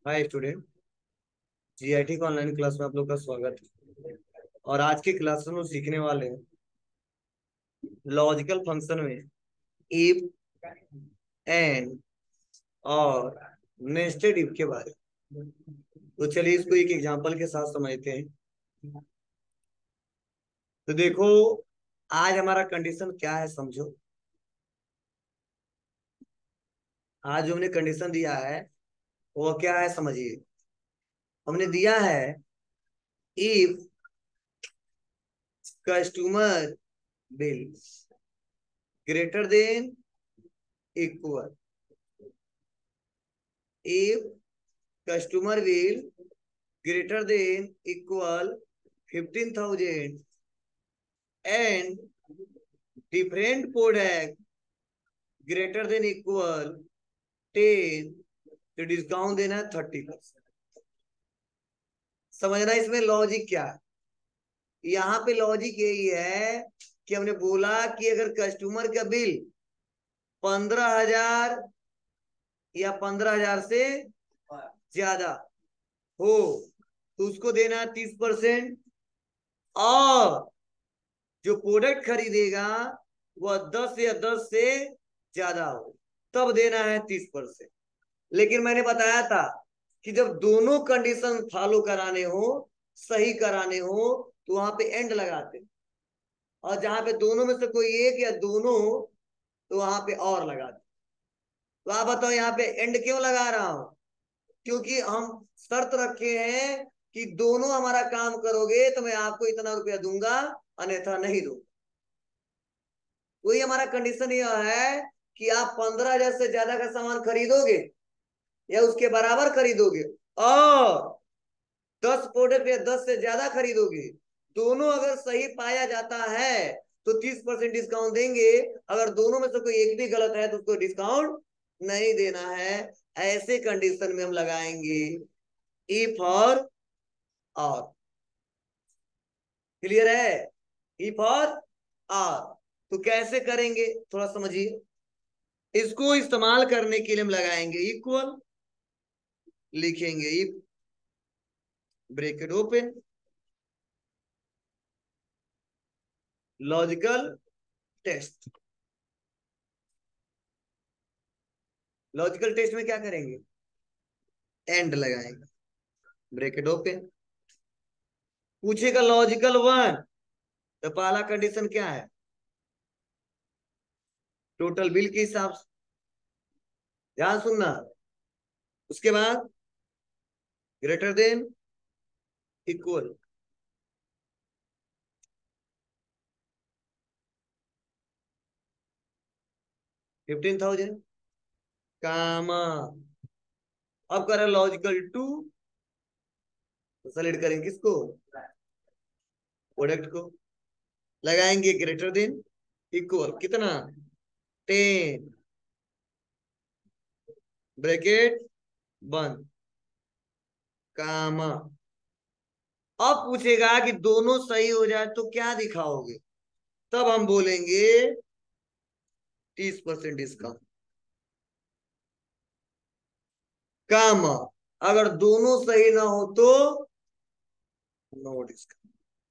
हाय student. GIT का online class में आप लोग का स्वागत है। और आज की क्लास में हम सीखने वाले हैं लॉजिकल फंक्शन में इफ एंड और नेस्टेड इफ के बारे में। तो चलिए इसको एक एग्जांपल के साथ समझते हैं। तो देखो, आज हमारा कंडीशन क्या है समझो। आज जो हमने कंडीशन दिया है वो क्या है समझिए। हमने दिया है if customer bill greater than equal, if customer will greater than equal 15,000 and different product greater than equal 10, तो डिस्काउंट देना है 30%। समझना इसमें लॉजिक क्या है। यहाँ पे लॉजिक यही है कि हमने बोला कि अगर कस्टमर का बिल 15,000 या 15,000 से ज्यादा हो तो उसको देना है 30%। और जो प्रोडक्ट खरीदेगा वह 10 या 10 से ज्यादा हो तब देना है 30%। लेकिन मैंने बताया था कि जब दोनों कंडीशन फॉलो कराने हो, सही कराने हो, तो वहां पे एंड लगाते, और जहां पे दोनों में से कोई एक या दोनों तो वहां पे और लगाते। तो आप बताओ यहाँ पे एंड क्यों लगा रहा हूं? क्योंकि हम शर्त रखे हैं कि दोनों हमारा काम करोगे तो मैं आपको इतना रुपया दूंगा, अन्यथा नहीं दूंगा। वही हमारा कंडीशन यह है कि आप 15,000 से ज्यादा का सामान खरीदोगे या उसके बराबर खरीदोगे, और 10 प्रोडक्ट या 10 से ज्यादा खरीदोगे, दोनों अगर सही पाया जाता है तो 30% डिस्काउंट देंगे। अगर दोनों में से कोई एक भी गलत है तो उसको डिस्काउंट नहीं देना है। ऐसे कंडीशन में हम लगाएंगे इफ और। क्लियर है? इफ और तो कैसे करेंगे थोड़ा समझिए। इसको इस्तेमाल करने के लिए हम लगाएंगे इक्वल, लिखेंगे if bracket open logical test. Logical test में क्या करेंगे? एंड लगाएंगे, ब्रैकेट ओपन। पूछेगा लॉजिकल वन, तो पहला कंडीशन क्या है? टोटल बिल के हिसाब से, ध्यान सुनना। उसके बाद ग्रेटर देन इक्वल, 15,000 कामा। अब करें लॉजिकल टू, तो सेलेक्ट करेंगे किसको? प्रोडक्ट को। लगाएंगे ग्रेटर देन इक्वल कितना? 10 ब्रैकेट बंद कामा। अब पूछेगा कि दोनों सही हो जाए तो क्या दिखाओगे? तब हम बोलेंगे 30% डिस्काउंट कामा। अगर दोनों सही ना हो तो नो डिस्काउंट।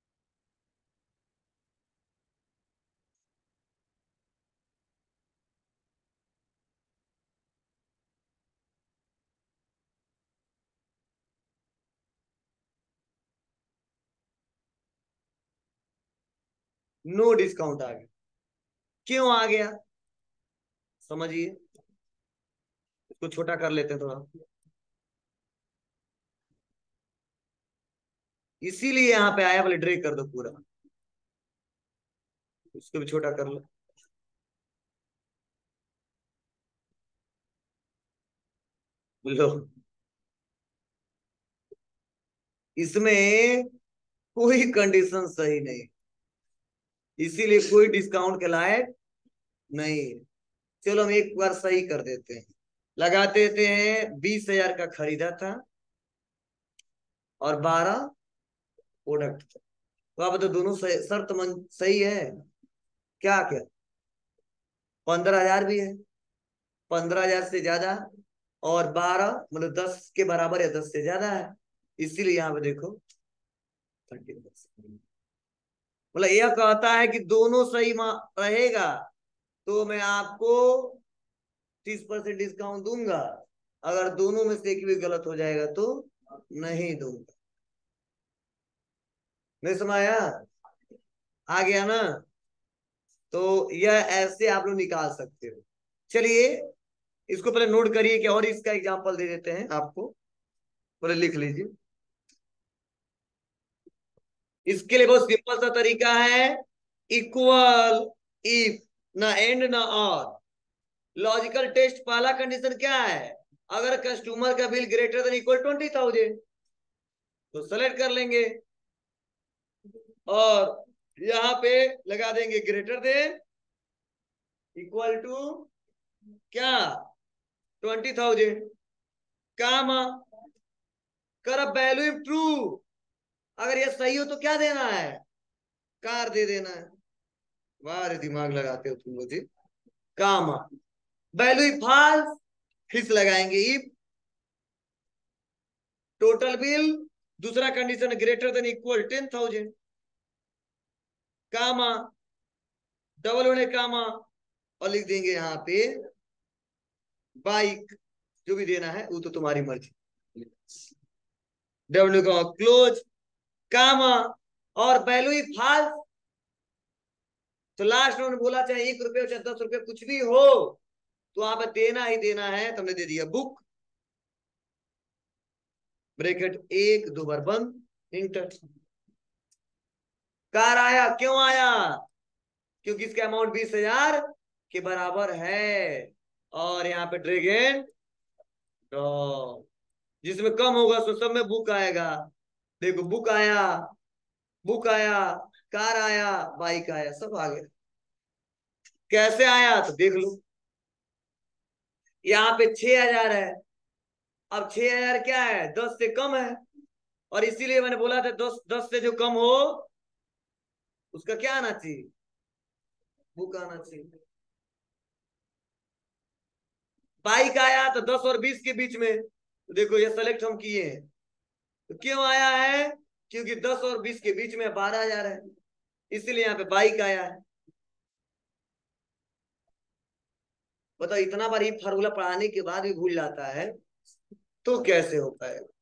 नो डिस्काउंट आ गया। क्यों आ गया समझिए। इसको छोटा कर लेते हैं थोड़ा, इसीलिए यहाँ पे आया। बोले ड्रैग कर दो पूरा, इसको भी छोटा कर लो। लो, इसमें कोई कंडीशन सही नहीं, इसीलिए कोई डिस्काउंट के लायक नहीं। चलो हम एक बार सही कर देते हैं। लगा देते हैं 20,000 का खरीदा था और 12 प्रोडक्ट था। तो आप तो दोनों शर्त सही है। क्या क्या? 15,000 भी है, 15,000 से ज्यादा और 12 मतलब 10 के बराबर या 10 से ज्यादा है, इसीलिए यहाँ पे देखो 30%। मतलब यह कहता है कि दोनों सही रहेगा तो मैं आपको 30% डिस्काउंट दूंगा, अगर दोनों में से एक भी गलत हो जाएगा तो नहीं दूंगा। नहीं समाया? आ गया ना? तो यह ऐसे आप लोग निकाल सकते हो। चलिए इसको पहले नोट करिए कि और इसका एग्जांपल दे देते हैं आपको, पहले लिख लीजिए। इसके लिए बहुत सिंपल सा तरीका है, इक्वल इफ, ना एंड ना और। लॉजिकल टेस्ट पहला कंडीशन क्या है, अगर कस्टमर का बिल ग्रेटर देन इक्वल 20,000 तो सेलेक्ट कर लेंगे और यहां पे लगा देंगे ग्रेटर देन इक्वल टू क्या 20,000, काम कर वैल्यू ट्रू, अगर ये सही हो तो क्या देना है, कार दे देना है। वाह रे दिमाग लगाते हो तुम मुझे। काम वैल्यू फॉल्स, फिर लगाएंगे इफ टोटल बिल, दूसरा condition greater than equal 10,000, comma double होने कामा, और लिख देंगे यहाँ पे बाइक, जो भी देना है वो तो तुम्हारी मर्जी, डब्ल्यू का क्लोज, कामा और वैल्यू फाल्स, तो लास्ट में बोला चाहे 1 रुपये हो चाहे 10 रुपये कुछ भी हो तो वहां पे देना ही देना है, तुमने दे दिया बुक, ब्रैकेट 1 2 बार बंद, इंटर। कार आया, क्यों आया, क्योंकि इसका अमाउंट 20,000 के बराबर है, और यहाँ पे ड्रैगन ड्रॉप, जिसमें कम होगा तो सब में बुक आएगा। देखो बुक आया, बुक आया, कार आया, बाइक आया, सब आ गया। कैसे आया तो देख लो, यहाँ पे 6,000 है, अब 6,000 क्या है, 10 से कम है, और इसीलिए मैंने बोला था 10 10 से जो कम हो उसका क्या आना चाहिए, बुक आना चाहिए। बाइक आया तो 10 और 20 के बीच में, तो देखो ये सेलेक्ट हम किए हैं, तो क्यों आया है, क्योंकि 10 और 20 के बीच में 12,000 है, इसीलिए यहाँ पे बाइक आया है। बताओ इतना बार ये फार्मूला पढ़ाने के बाद भी भूल जाता है तो कैसे हो पाएगा।